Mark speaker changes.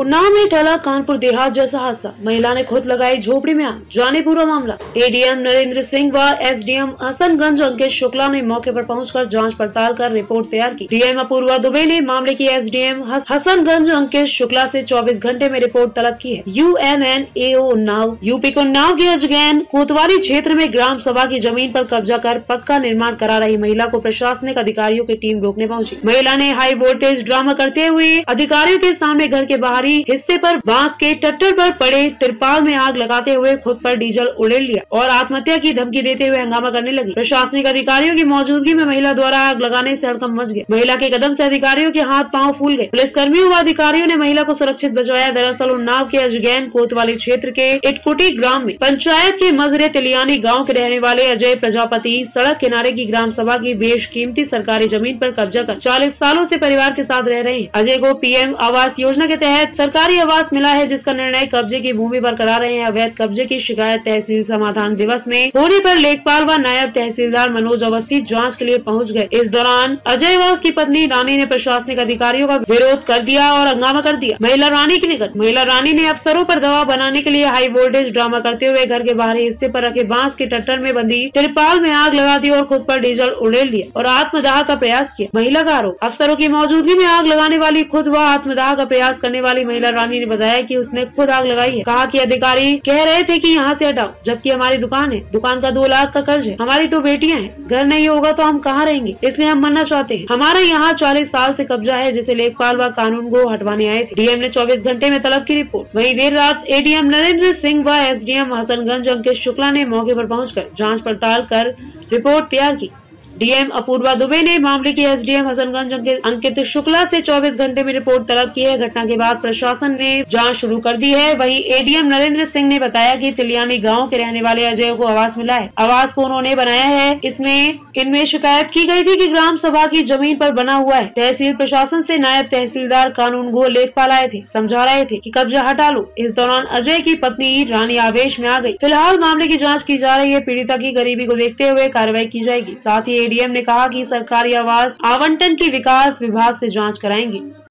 Speaker 1: उन्नाव में टला कानपुर देहात जैसा हादसा, महिला ने खुद लगाई झोपड़ी में आग, जाने पूरा मामला। एडीएम नरेंद्र सिंह व एसडीएम हसनगंज अंकित शुक्ला ने मौके पर पहुंचकर जांच पड़ताल कर रिपोर्ट तैयार की। डीएम अपूर्वा दुबे ने मामले की एसडीएम हसनगंज अंकित शुक्ला से 24 घंटे में रिपोर्ट तलब की है। UNNAO उन्नाव यूपी को उन्नाव के अजगैन कोतवाली क्षेत्र में ग्राम सभा की जमीन पर कब्जा कर पक्का निर्माण करा रही महिला को प्रशासनिक अधिकारियों की टीम रोकने पहुंची। महिला ने हाई वोल्टेज ड्रामा करते हुए अधिकारियों के सामने घर के बाहरी हिस्से पर बांस के टट्टर पर पड़े तिरपाल में आग लगाते हुए खुद पर डीजल उड़ेल लिया और आत्महत्या की धमकी देते हुए हंगामा करने लगी। प्रशासनिक अधिकारियों की मौजूदगी में महिला द्वारा आग लगाने से हड़कंप मच गया। महिला के कदम से अधिकारियों के हाथ पांव फूल गए। पुलिस कर्मियों व अधिकारियों ने महिला को सुरक्षित बचाया। दरअसल उन्नाव के अजगैन कोतवाली क्षेत्र के इटकुटी ग्राम में पंचायत के मजरे तिलियानी गाँव के रहने वाले अजय प्रजापति सड़क किनारे की ग्राम सभा की बेशकीमती सरकारी जमीन पर कब्जा कर 40 सालों से परिवार के साथ रह रहे हैं। अजय को PM आवास योजना के तहत सरकारी आवास मिला है, जिसका निर्णय कब्जे की भूमि पर करा रहे हैं। अवैध कब्जे की शिकायत तहसील समाधान दिवस में होने पर लेखपाल व नायब तहसीलदार मनोज अवस्थी जांच के लिए पहुंच गए। इस दौरान अजय व उसकी पत्नी रानी ने प्रशासनिक अधिकारियों का विरोध कर दिया और हंगामा कर दिया। महिला रानी के निकट महिला रानी ने अफसरों पर दबाव बनाने के लिए हाई वोल्टेज ड्रामा करते हुए घर के बाहरी हिस्से पर रखे बांस के टट्टर में बंधी तिरपाल में आग लगा दी और खुद पर डीजल उड़ेल दिया और आत्मदाह का प्रयास किया। महिला का आरोप, अफसरों की मौजूदगी में आग लगाने वाली खुद व आत्मदाह का प्रयास करने वाली महिला रानी ने बताया कि उसने खुद आग लगाई है। कहा कि अधिकारी कह रहे थे कि यहाँ से हटाओ, जबकि हमारी दुकान है, दुकान का 2 लाख का कर्ज है, हमारी 2 बेटियां हैं, घर नहीं होगा तो हम कहाँ रहेंगे, इसलिए हम मरना चाहते हैं। हमारा यहाँ 40 साल से कब्जा है, जिसे लेखपाल व कानून को हटवाने आए थे। डीएम ने 24 घंटे में तलब की रिपोर्ट। वहीं देर रात एडीएम नरेंद्र सिंह व एसडीएम हसनगंज अंकित शुक्ला ने मौके पर पहुंचकर जांच पड़ताल कर रिपोर्ट तैयार की। डीएम अपूर्वा दुबे ने मामले की एसडीएम हसनगंज अंकित शुक्ला से 24 घंटे में रिपोर्ट तलब की है। घटना के बाद प्रशासन ने जांच शुरू कर दी है। वहीं एडीएम नरेंद्र सिंह ने बताया कि तिलियानी गांव के रहने वाले अजय को आवास मिला है। आवास को उन्होंने बनाया है। इनमें शिकायत की गई थी कि ग्राम सभा की जमीन पर बना हुआ है। तहसील प्रशासन से नायब तहसीलदार कानून गो लेखपाल आए थे, समझा रहे थे कि कब्जा हटा लो। इस दौरान अजय की पत्नी रानी आवेश में आ गई। फिलहाल मामले की जाँच की जा रही है। पीड़िता की गरीबी को देखते हुए कार्रवाई की जाएगी। साथ ही एडीएम ने कहा कि सरकारी आवास आवंटन की विकास विभाग से जांच कराएंगे।